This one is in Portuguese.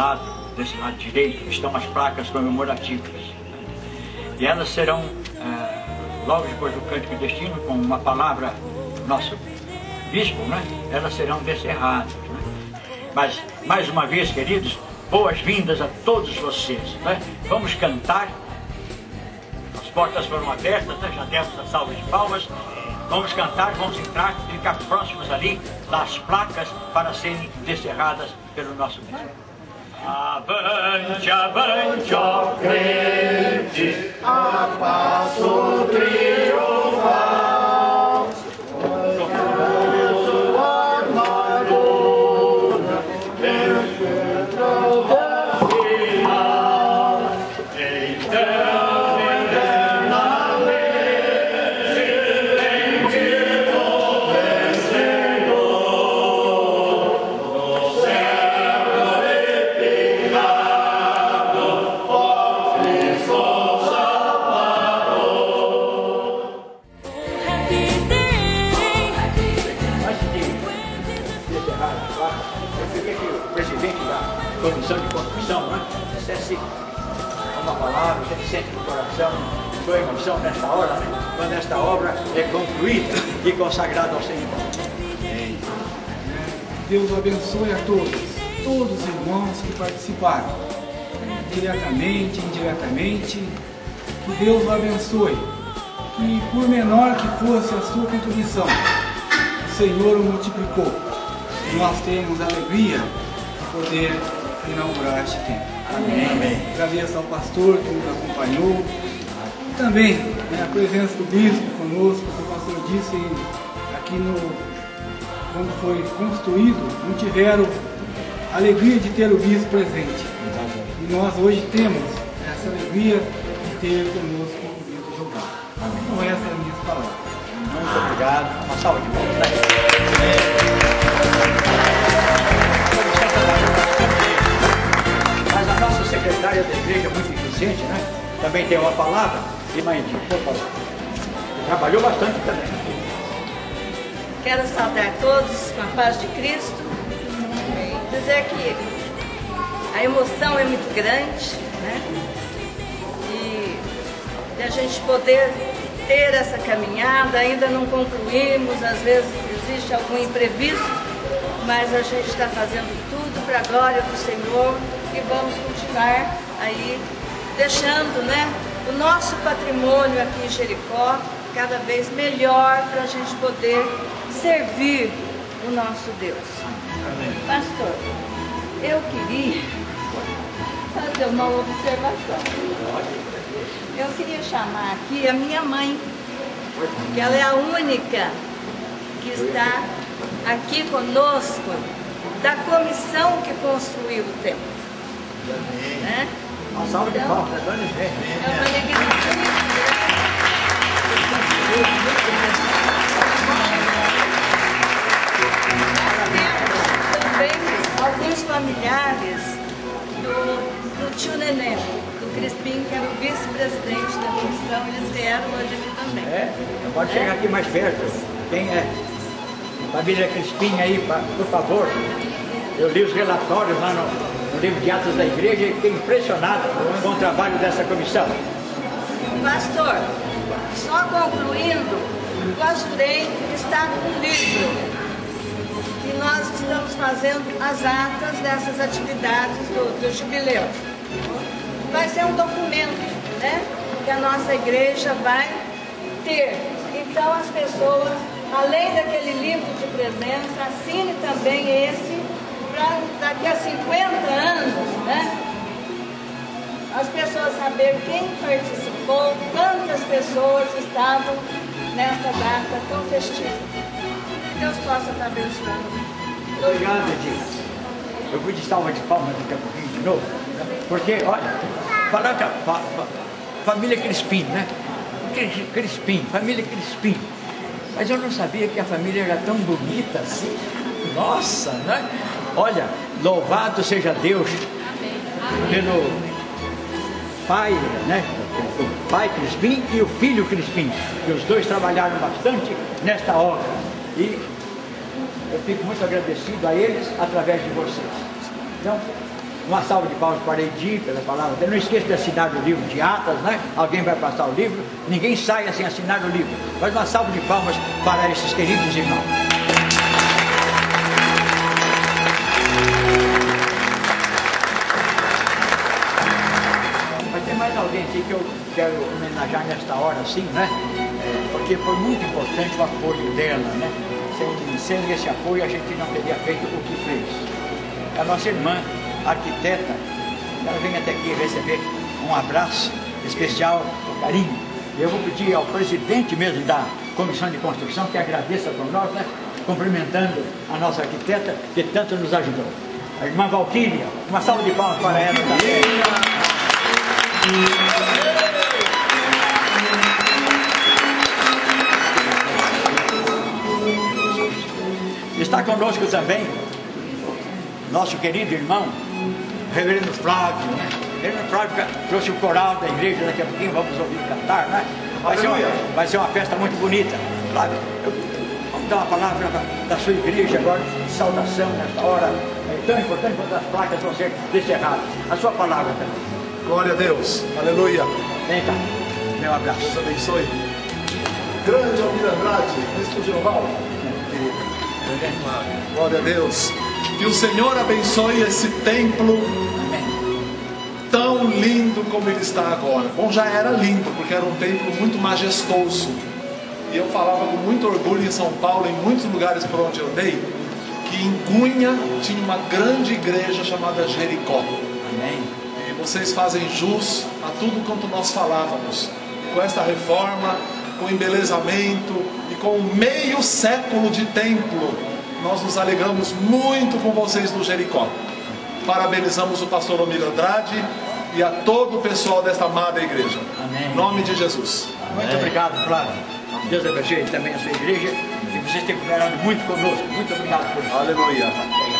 desse lado direito, estão as placas comemorativas. E elas serão, logo depois do cântico de destino, com uma palavra do nosso bispo, né? Elas serão descerradas. Né? Mas, mais uma vez, queridos, boas-vindas a todos vocês. Né? Vamos cantar. As portas foram abertas, né? Já demos a salva de palmas. Vamos cantar, vamos entrar e ficar próximos ali das placas para serem descerradas pelo nosso bispo. Avante, avante, ó crente, a passo triunfal. Comissão de construção, né? Dissesse uma palavra, que ele sente no coração, sua emoção nesta hora, né? Quando esta obra é concluída e consagrada ao Senhor. Deus abençoe a todos os irmãos que participaram, diretamente, indiretamente. Que Deus o abençoe, que por menor que fosse a sua contribuição, o Senhor o multiplicou. E nós temos a alegria de poder inaugurar este tempo. Amém. Agradeço ao pastor que nos acompanhou. E também a presença do bispo conosco, que o pastor disse aqui quando foi construído, não tiveram a alegria de ter o bispo presente. E nós hoje temos essa alegria de ter conosco o bispo Jeová. Então essas são as minhas palavras. Muito obrigado. Uma salva de palmas. Mas a nossa secretária da igreja, muito eficiente, né? Também tem uma palavra. E mãe, por favor. Trabalhou bastante também. Quero saudar todos com a paz de Cristo. Dizer que a emoção é muito grande, né? E de a gente poder ter essa caminhada, ainda não concluímos, às vezes existe algum imprevisto, mas a gente está fazendo tudo para a glória do Senhor e vamos continuar aí deixando, né, o nosso patrimônio aqui em Jericó cada vez melhor para a gente poder servir o nosso Deus. Amém. Pastor, eu queria fazer uma observação. Eu queria chamar aqui a minha mãe, que ela é a única que está aqui conosco da comissão que construiu o templo. Né? Uma salva de palmas, dona Ivete. É uma alegria. Também alguns familiares do tio Neném, do Crispim, que era o vice-presidente da comissão, eles vieram hoje aqui também. Pode chegar aqui mais perto. Quem é? Família Crispim aí, por favor. Eu li os relatórios lá no livro de Atos da Igreja e fiquei impressionado com o trabalho dessa comissão. Pastor, só concluindo, gostei de estar com o livro. E nós estamos fazendo as atas dessas atividades do jubileu. Vai ser um documento, né, que a nossa igreja vai ter. Então as pessoas, além daquele livro de presença, assine também esse, para daqui a 50 anos, né, as pessoas saberem quem participou, quantas pessoas estavam nesta data tão festiva. Deus possa estar abençoando. Obrigado, Edith. Eu vou de salva de palmas daqui a pouquinho de novo, porque, olha, falar que a família Crispim, né? Crispim, família Crispim. Mas eu não sabia que a família era tão bonita assim. Nossa, né? Olha, louvado seja Deus pelo pai, né? O pai Crispim e o filho Crispim, que os dois trabalharam bastante nesta obra. E eu fico muito agradecido a eles através de vocês. Então, Uma salva de palmas para Edir pela palavra dele. Não esqueça de assinar o livro de Atas, né? Alguém vai passar o livro. Ninguém saia sem assinar o livro. Mas uma salva de palmas para esses queridos irmãos. Mas tem mais alguém aqui que eu quero homenagear nesta hora, assim, né? Porque foi muito importante o apoio dela, né? Sem esse apoio a gente não teria feito o que fez. A nossa irmã, arquiteta, ela vem até aqui receber um abraço especial, com carinho. Eu vou pedir ao presidente mesmo da Comissão de Construção que agradeça por nós, né? Cumprimentando a nossa arquiteta que tanto nos ajudou. A irmã Valquíria, uma salva de palmas para ela também. Está conosco também nosso querido irmão, Reverendo Flávio, né? Reverendo Flávio trouxe o coral da igreja, daqui a pouquinho vamos ouvir cantar, né? Vai ser uma festa muito bonita. Flávio, vamos dar uma palavra da sua igreja agora, de saudação nesta hora. É tão importante quando as placas vão ser descerradas. A sua palavra também. Glória a Deus, aleluia. Vem cá, meu abraço. Deus abençoe. Grande Almir Andrade, Cristo Geral. Glória a Deus. Que o Senhor abençoe esse templo tão lindo como ele está agora. Bom, já era lindo, porque era um templo muito majestoso. E eu falava com muito orgulho em São Paulo, em muitos lugares por onde eu andei, que em Cunha tinha uma grande igreja chamada Jericó. Amém. E vocês fazem jus a tudo quanto nós falávamos. Com esta reforma, com o embelezamento e com meio século de templo, nós nos alegramos muito com vocês do Jericó. Parabenizamos o pastor Almir Andrade e a todo o pessoal desta amada igreja. Amém. Em nome de Jesus. Muito obrigado, Flávio. Deus abençoe também a sua igreja e vocês têm cooperado muito conosco. Muito obrigado por isso. Aleluia.